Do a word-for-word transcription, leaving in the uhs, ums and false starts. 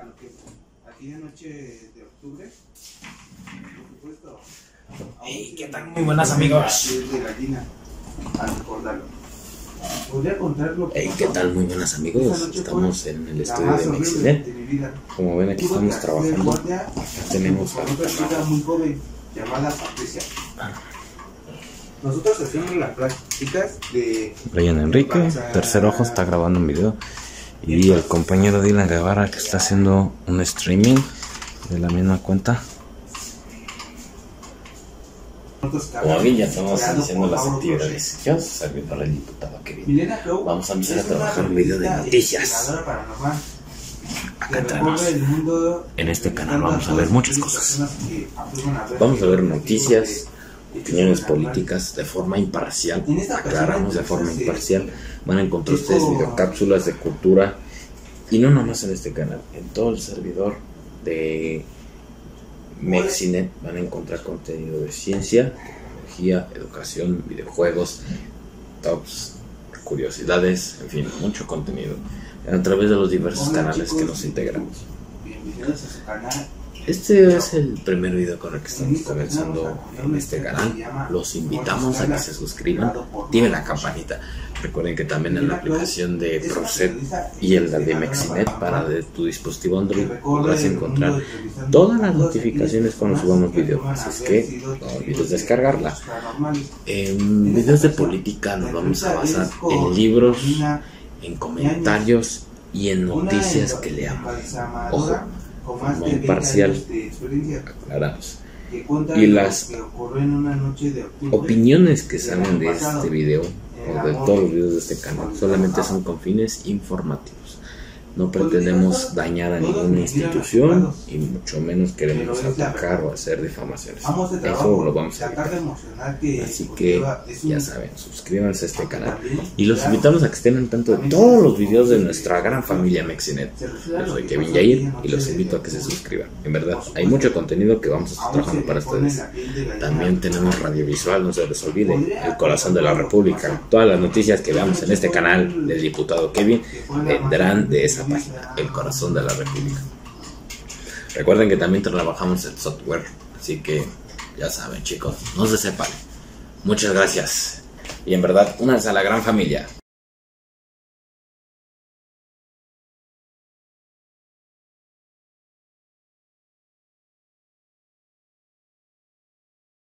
lo que aquella noche de octubre, por supuesto. Hey, ¿qué tal? Muy buenas, amigos. De gallina, al recordarlo. Podría contar lo que Hey, ¿qué tal? Muy buenas, amigos. Estamos en el estudio de Mexinet. Como ven, aquí estamos trabajando. Acá tenemos a una muy joven llamada Patricia. Nosotros hacemos las prácticas de Brian Enrique, Tercer Ojo, está grabando un video. Y el compañero Dylan Guevara, que está haciendo un streaming de la misma cuenta. Como bien, ya estamos haciendo las actividades. Yo soy servidor del diputado Kevin. Vamos a empezar a trabajar un video de noticias. Acá entramos. En este canal vamos a ver muchas cosas. Vamos a ver noticias, opiniones políticas de forma imparcial. Aclaramos de forma imparcial. Van a encontrar ustedes videocápsulas de cultura. Y no nomás en este canal, en todo el servidor de Mexinet van a encontrar contenido de ciencia, tecnología, educación, videojuegos, tops, curiosidades, en fin, mucho contenido a través de los diversos canales que nos integramos. Bienvenidos a su canal. Este es el primer video con el que estamos comenzando en este canal. Los invitamos a que se suscriban, activen la campanita. Recuerden que también en la aplicación de Proset y el de Mexinet para de tu dispositivo Android podrás encontrar todas las notificaciones cuando subamos video. Así es que no olvides descargarla. En videos de política nos vamos a basar en libros, en comentarios y en noticias que leamos. Ojo, no imparcial, aclaramos. Y las opiniones que salen de este video o de todos los videos de este canal solamente son con fines informativos. No pretendemos dañar a ninguna institución y mucho menos queremos atacar o hacer difamaciones. Eso lo vamos a evitar. Así que ya saben, suscríbanse a este canal y los invitamos a que estén al tanto de todos los videos de nuestra gran familia Mexinet. Yo soy Kevin Yair y los invito a que se suscriban. En verdad, hay mucho contenido que vamos a estar trabajando para ustedes. También tenemos radiovisual, no se les olvide, El Corazón de la República. Todas las noticias que veamos en este canal del diputado Kevin vendrán de esa página, El Corazón de la República. Recuerden que también trabajamos en software, así que ya saben, chicos, no se separen. Muchas gracias y en verdad, únanse a la gran familia.